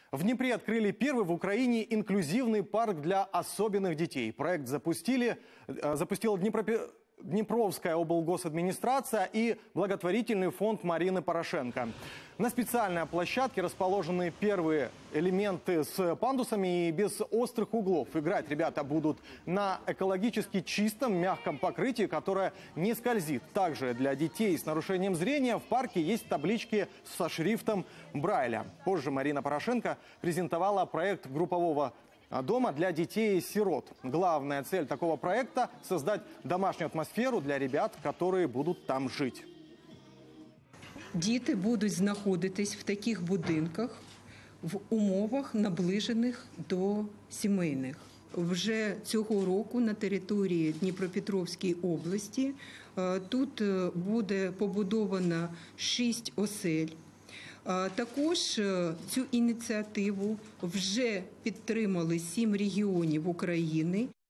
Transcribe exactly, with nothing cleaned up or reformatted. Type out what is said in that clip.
В Днепре открыли первый в Украине инклюзивный парк для особенных детей. Проект запустили, запустила Днепропе... Днепровская облгосадминистрация и благотворительный фонд Марины Порошенко. На специальной площадке расположены первые элементы с пандусами и без острых углов. Играть ребята будут на экологически чистом, мягком покрытии, которое не скользит. Также для детей с нарушением зрения в парке есть таблички со шрифтом Брайля. Позже Марина Порошенко презентовала проект группового дома для детей и сирот. Главная цель такого проекта – создать домашнюю атмосферу для ребят, которые будут там жить. Діти будуть знаходитись в таких будинках в умовах, наближених до сімейних. Вже цього року на території Дніпропетровської області тут буде побудовано шість осель. Також цю ініціативу вже підтримали сім регіонів України.